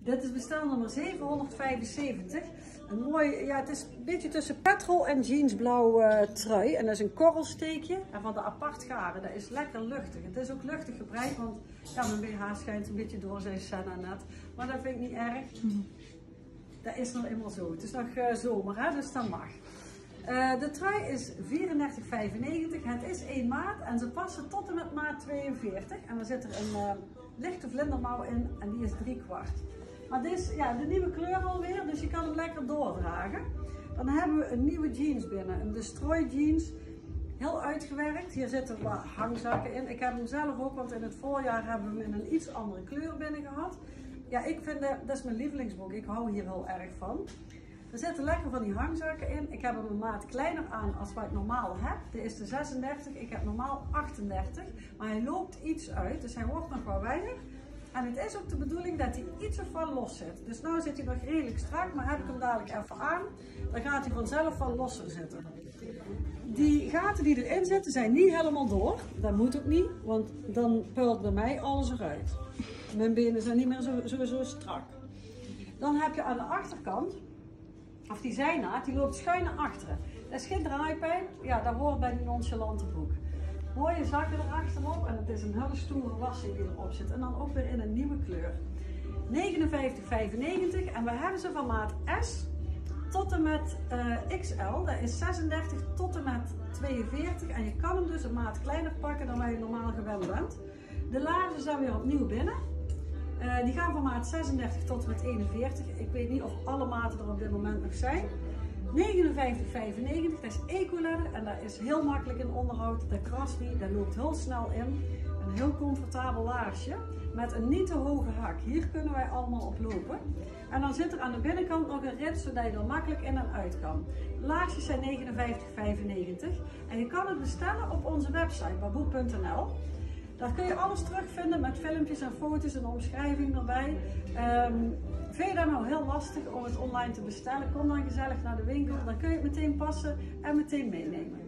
Dit is bestel nummer 775. Een mooi, ja, het is een beetje tussen petrol en jeansblauw trui. En dat is een korrelsteekje. En van de apart garen, dat is lekker luchtig. Het is ook luchtig gebreid, want ja, mijn BH schijnt een beetje door, zei Senna net. Maar dat vind ik niet erg. Dat is nog eenmaal zo. Het is nog zomer, hè? Dus dat mag. De trui is 34,95. Het is 1 maat en ze passen tot en met maat 42. En er zit er een lichte vlindermouw in en die is 3/4. Maar dit is ja, de nieuwe kleur alweer, dus je kan hem lekker doordragen. Dan hebben we een nieuwe jeans binnen, een Destroy jeans. Heel uitgewerkt. Hier zitten wat hangzakken in. Ik heb hem zelf ook, want in het voorjaar hebben we hem in een iets andere kleur binnen gehad. Ja, ik vind dat is mijn lievelingsbroek. Ik hou hier heel erg van. Er zitten lekker van die hangzakken in. Ik heb hem een maat kleiner aan als wat ik normaal heb. Dit is de 36, ik heb normaal 38. Maar hij loopt iets uit, dus hij wordt nog wat wijder. En het is ook de bedoeling dat hij iets of wat los zit. Dus nu zit hij nog redelijk strak, maar heb ik hem dadelijk even aan, dan gaat hij vanzelf wat losser zitten. Die gaten die erin zitten zijn niet helemaal door. Dat moet ook niet, want dan pult bij mij alles eruit. Mijn benen zijn niet meer zo strak. Dan heb je aan de achterkant, of die zijnaad, die loopt schuin naar achteren. Dat is geen draaipijn, ja, dat hoort bij die nonchalante broek. Mooie zakken erachterop en het is een hele stoere wassing die erop zit. En dan ook weer in een nieuwe kleur. 59,95 en we hebben ze van maat S tot en met XL. Dat is 36 tot en met 42 en je kan hem dus een maat kleiner pakken dan waar je normaal gewend bent. De laarzen zijn weer opnieuw binnen. Die gaan van maat 36 tot en met 41. Ik weet niet of alle maten er op dit moment nog zijn. 59,95, dat is eco-leather en dat is heel makkelijk in onderhoud. Dat krast niet, dat loopt heel snel in. Een heel comfortabel laarsje met een niet te hoge hak. Hier kunnen wij allemaal op lopen. En dan zit er aan de binnenkant nog een rit zodat je er makkelijk in en uit kan. De laarsjes zijn 59,95 en je kan het bestellen op onze website baboe.nl. Daar kun je alles terugvinden met filmpjes en foto's en omschrijving erbij. Vind je dat nou heel lastig om het online te bestellen? Kom dan gezellig naar de winkel, dan kun je het meteen passen en meteen meenemen.